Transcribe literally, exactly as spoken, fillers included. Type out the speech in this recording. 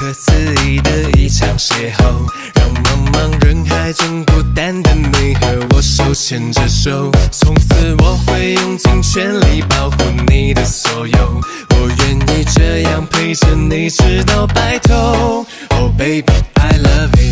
可思议的一场邂逅，让茫茫人海中孤单的你和我手牵着手。从此我会用尽全力保护你的所有，我愿意这样陪着你直到白头。Oh baby, I love you。